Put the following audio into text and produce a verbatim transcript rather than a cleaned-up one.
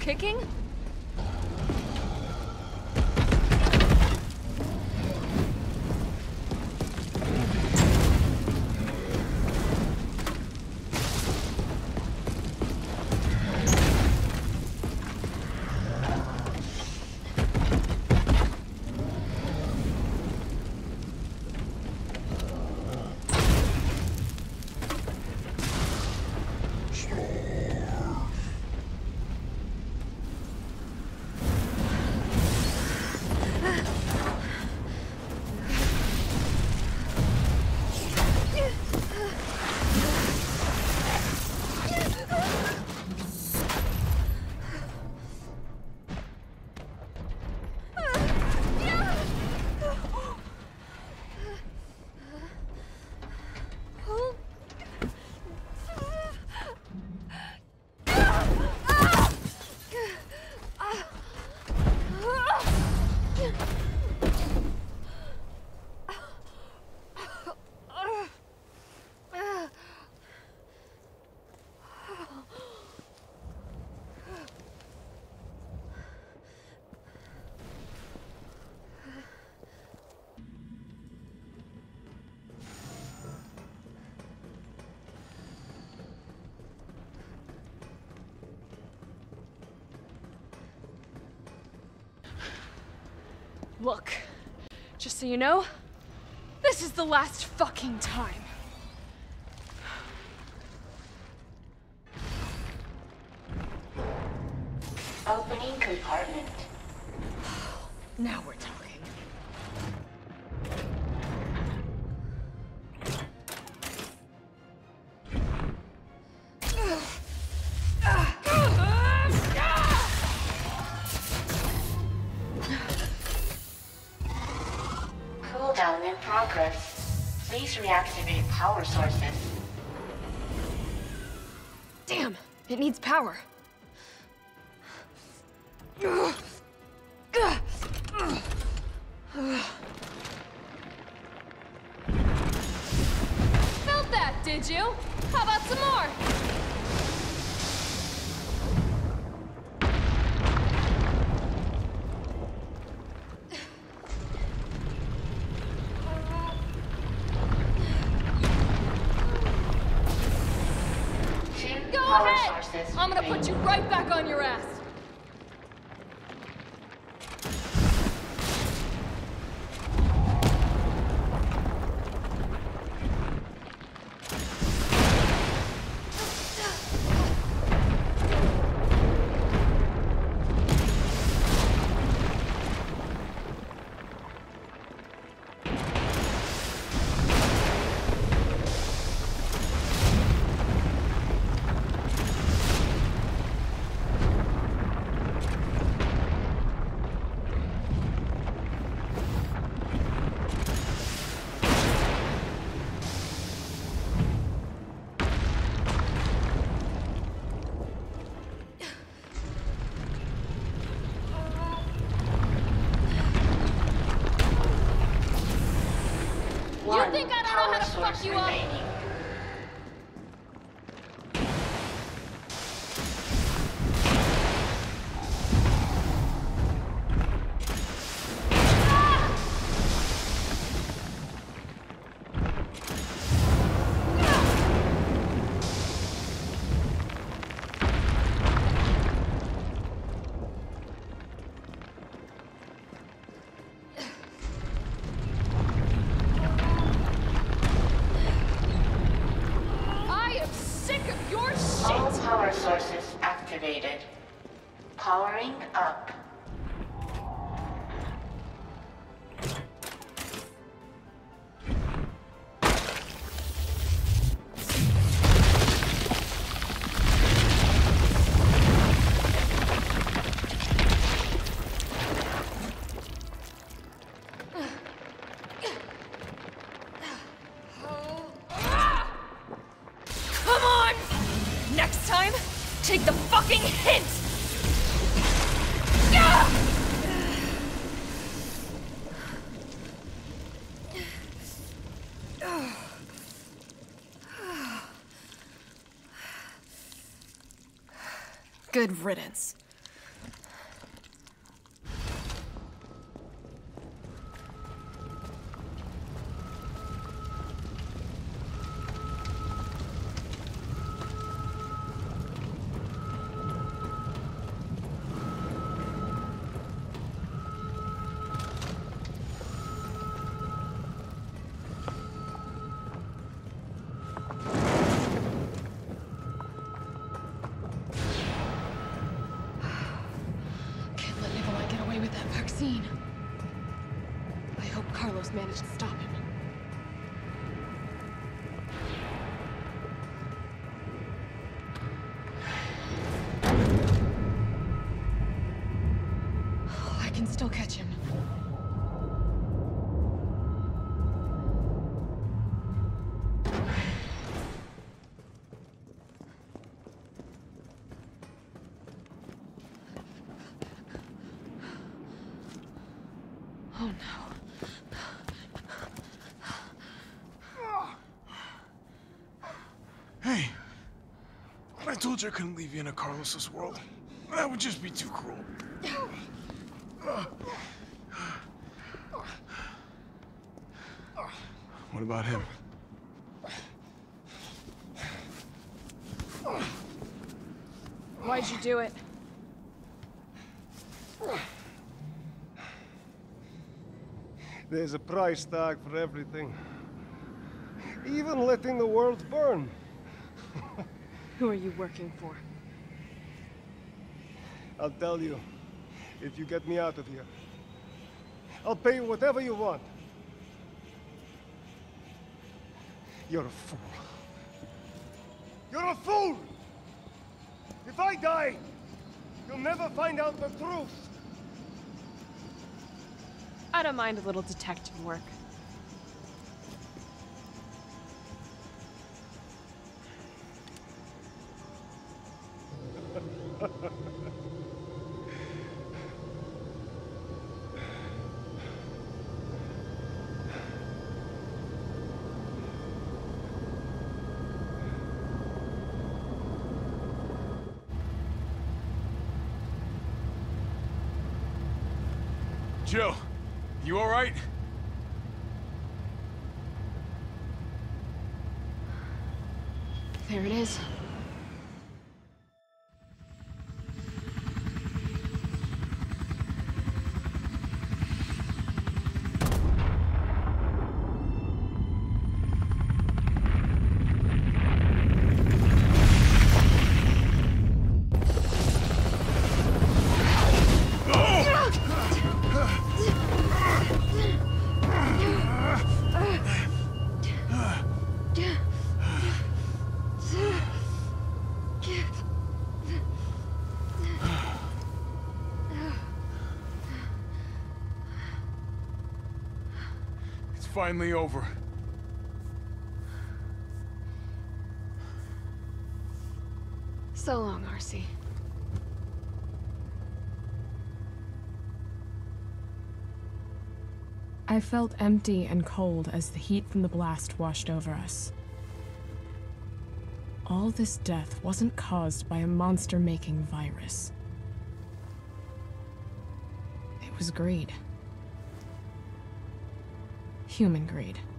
kicking? Look, just so you know, this is the last fucking time. Opening compartment. Now we're talking. Cooldown in progress. Please reactivate power sources. Damn, it needs power. Felt that, did you? How about some more? Go Power ahead! sources I'm gonna remain. put you right back on your ass. One You think I don't know power how to source fuck you up? remaining. I am sick of your All shit! power sources activated. Powering up. Come on! Next time, take the fucking hint! Yeah! Good riddance. with that vaccine. I hope Carlos managed to stop him. I can still catch him. Oh no. Hey, I told you I couldn't leave you in a Carlos's world. That would just be too cruel. What about him? Why'd you do it? There's a price tag for everything. Even letting the world burn. Who are you working for? I'll tell you, if you get me out of here. I'll pay you whatever you want. You're a fool. You're a fool! If I die, you'll never find out the truth. I don't mind a little detective work. Jill, you all right? There it is. Finally over. So long, R C. I felt empty and cold as the heat from the blast washed over us. All this death wasn't caused by a monster-making virus. It was greed. Human greed.